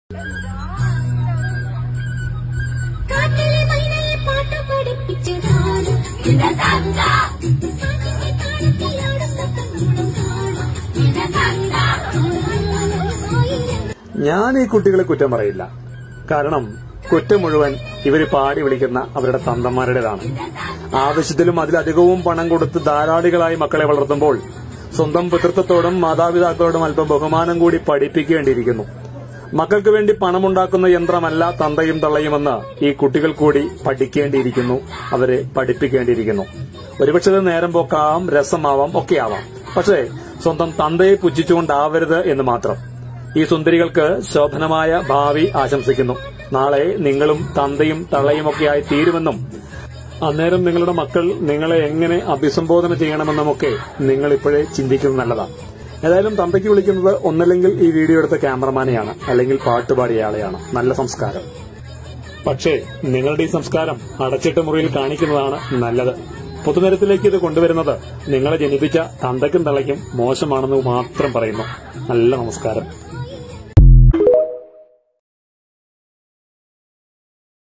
ഞാൻ ഈ കുട്ടികളെ കുറ്റം പറയില്ല. കാരണം കുറ്റം മുഴുവൻ ഇവര് പാടി വിളിക്കുന്ന അവരുടെ തന്തന്മാരുടേതാണ്. ആവശ്യത്തിലും അതിലധികവും പണം കൊടുത്ത് ധാരാളികളായി മക്കളെ വളർത്തുമ്പോൾ സ്വന്തം പിതൃത്വത്തോടും മാതാപിതാക്കളോടും അല്പം ബഹുമാനം കൂടി പഠിപ്പിക്കേണ്ടിയിരിക്കുന്നു. മക്കൾക്ക് വേണ്ടി പണമുണ്ടാക്കുന്ന യന്ത്രമല്ല തന്തയും തള്ളയുമെന്ന് ഈ കുട്ടികൾ കൂടി പഠിക്കേണ്ടിയിരിക്കുന്നു. അവരെ പഠിപ്പിക്കേണ്ടിയിരിക്കുന്നു. ഒരുപക്ഷെ ഇത് നേരം പോക്കാവാം, രസമാവാം, ഒക്കെയാവാം. പക്ഷേ സ്വന്തം തന്തയെ പുച്ഛിച്ചുകൊണ്ടാവരുത് എന്ന് മാത്രം. ഈ സുന്ദരികൾക്ക് ശോഭനമായ ഭാവി ആശംസിക്കുന്നു. നാളെ നിങ്ങളും തന്തയും തള്ളയുമൊക്കെയായി തീരുമെന്നും അന്നേരം നിങ്ങളുടെ മക്കൾ നിങ്ങളെ എങ്ങനെ അഭിസംബോധന ചെയ്യണമെന്നുമൊക്കെ നിങ്ങൾ ഇപ്പോഴേ ചിന്തിക്കുന്നത് നല്ലതാണ്. ഏതായാലും തന്തയ്ക്ക് വിളിക്കുന്നത് ഒന്നല്ലെങ്കിൽ ഈ വീഡിയോ എടുത്ത ക്യാമറമാനെയാണ്, അല്ലെങ്കിൽ പാട്ടുപാടിയയാളെയാണ്. നല്ല സംസ്കാരം. പക്ഷേ നിങ്ങളുടെ ഈ സംസ്കാരം അടച്ചിട്ട മുറിയിൽ കാണിക്കുന്നതാണ് നല്ലത്. പൊതുനിരത്തിലേക്ക് ഇത് കൊണ്ടുവരുന്നത് നിങ്ങളെ ജനിപ്പിച്ച തന്തയ്ക്കും തള്ളയ്ക്കും മോശമാണെന്ന് മാത്രം പറയുന്നു. നല്ല നമസ്കാരം.